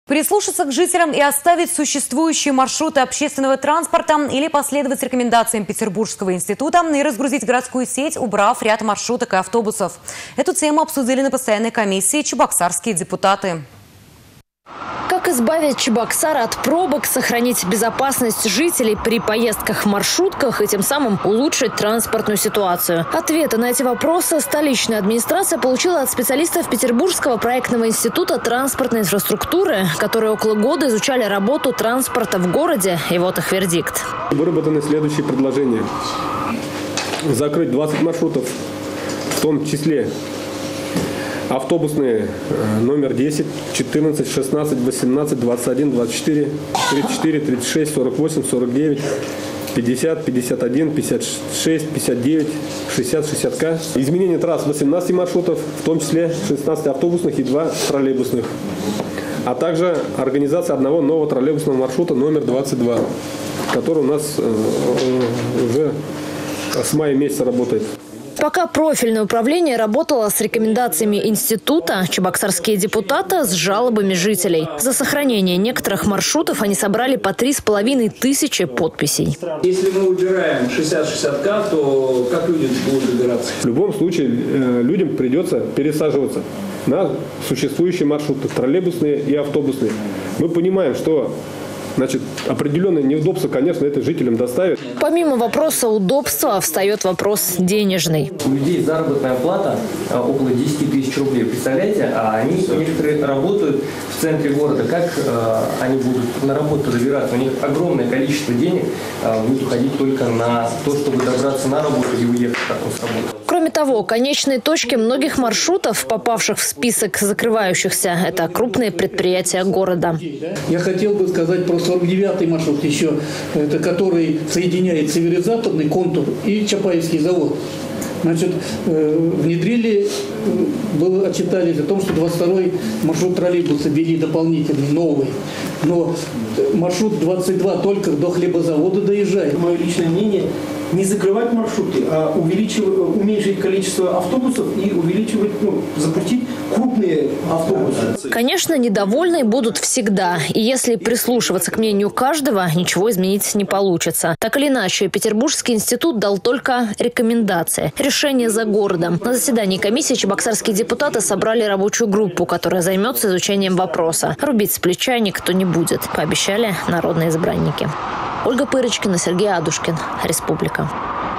Прислушаться к жителям и оставить существующие маршруты общественного транспорта или последовать рекомендациям Петербургского института и разгрузить городскую сеть, убрав ряд маршруток и автобусов. Эту тему обсудили на постоянной комиссии чебоксарские депутаты. Как избавить Чебоксар от пробок, сохранить безопасность жителей при поездках в маршрутках и тем самым улучшить транспортную ситуацию? Ответы на эти вопросы столичная администрация получила от специалистов Петербургского проектного института транспортной инфраструктуры, которые около года изучали работу транспорта в городе, и вот их вердикт. Выработаны следующие предложения. Закрыть 20 маршрутов, в том числе автобусные номер 10, 14, 16, 18, 21, 24, 34, 36, 48, 49, 50, 51, 56, 59, 60, 60К. Изменение трасс 18 маршрутов, в том числе 16 автобусных и 2 троллейбусных. А также организация одного нового троллейбусного маршрута номер 22, который у нас уже с мая месяца работает. Пока профильное управление работало с рекомендациями института, чебоксарские депутаты с жалобами жителей. За сохранение некоторых маршрутов они собрали по 3500 подписей. Если мы убираем 60-60К, то как люди будут добираться? В любом случае людям придется пересаживаться на существующие маршруты, троллейбусные и автобусные. Мы понимаем, что определенные неудобства, конечно, это жителям доставит. Помимо вопроса удобства, встает вопрос денежный. У людей заработная плата около 10 тысяч рублей. Представляете? А они некоторые работают в центре города. Как они будут на работу добираться? У них огромное количество денег будет уходить только на то, чтобы добраться на работу и уехать потом с работы. Кроме того, конечные точки многих маршрутов, попавших в список закрывающихся, это крупные предприятия города. Я хотел бы сказать про 49-й маршрут еще, это который соединяет северо-западный контур и Чапаевский завод. Внедрили, отчитались о том, что 22-й маршрут троллейбуса ввели дополнительный, новый. Но маршрут 22 только до хлебозавода доезжает. Мое личное мнение – не закрывать маршруты, а уменьшить количество автобусов и запустить крупные автобусы. Конечно, недовольны будут всегда. И если прислушиваться к мнению каждого, ничего изменить не получится. Так или иначе, Петербургский институт дал только рекомендации. Решение за городом. На заседании комиссии чебоксарские депутаты собрали рабочую группу, которая займется изучением вопроса. Рубить с плеча никто не будет, пообещали народные избранники. Ольга Пырочкина, Сергей Адушкин. Республика.